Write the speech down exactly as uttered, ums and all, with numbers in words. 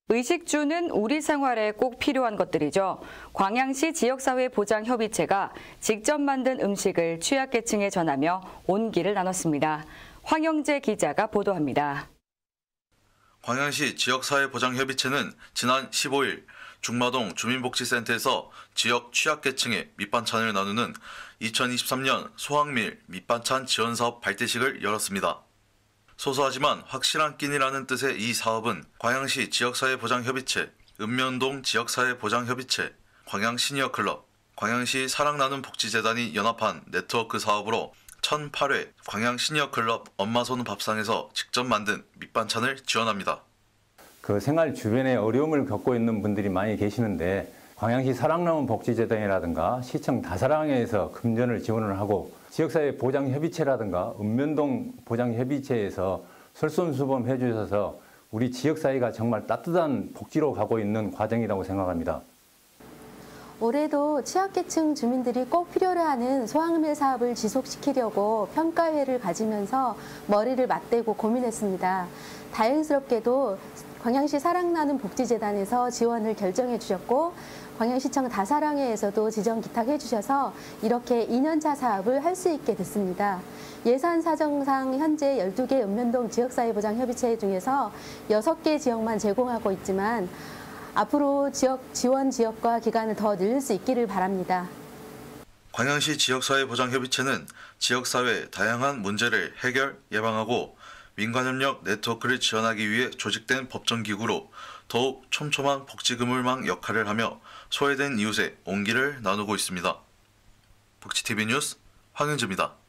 의식주는 우리 생활에 꼭 필요한 것들이죠. 광양시 지역사회보장협의체가 직접 만든 음식을 취약계층에 전하며 온기를 나눴습니다. 황영재 기자가 보도합니다. 광양시 지역사회보장협의체는 지난 십오일 중마동 주민복지센터에서 지역 취약계층에 밑반찬을 나누는 이천이십삼년 소확밀 밑반찬 지원사업 발대식을 열었습니다. 소소하지만 확실한 끼니라는 뜻의 이 사업은 광양시 지역사회보장협의체, 읍면동 지역사회보장협의체, 광양시니어클럽, 광양시 사랑나눔 복지재단이 연합한 네트워크 사업으로 천팔회 광양시니어클럽 엄마손 밥상에서 직접 만든 밑반찬을 지원합니다. 그 생활 주변에 어려움을 겪고 있는 분들이 많이 계시는데 광양시 사랑나눔 복지재단이라든가 시청 다사랑회에서 금전을 지원을 하고 지역사회 보장협의체라든가 읍면동 보장협의체에서 솔선수범해 주셔서 우리 지역사회가 정말 따뜻한 복지로 가고 있는 과정이라고 생각합니다. 올해도 취약계층 주민들이 꼭 필요로 하는 소확밀 사업을 지속시키려고 평가회를 가지면서 머리를 맞대고 고민했습니다. 다행스럽게도 광양시 사랑나눔 복지재단에서 지원을 결정해 주셨고 광양시청 다사랑회에서도 지정 기탁해 주셔서 이렇게 이년차 사업을 할 수 있게 됐습니다. 예산 사정상 현재 열두 개 읍면동 지역사회보장협의체 중에서 여섯 개 지역만 제공하고 있지만 앞으로 지역 지원 지역과 기간을 더 늘릴 수 있기를 바랍니다. 광양시 지역사회보장협의체는 지역사회의 다양한 문제를 해결, 예방하고 민간협력 네트워크를 지원하기 위해 조직된 법정기구로 더욱 촘촘한 복지그물망 역할을 하며 소외된 이웃의 온기를 나누고 있습니다. 복지티비 뉴스 황윤주입니다.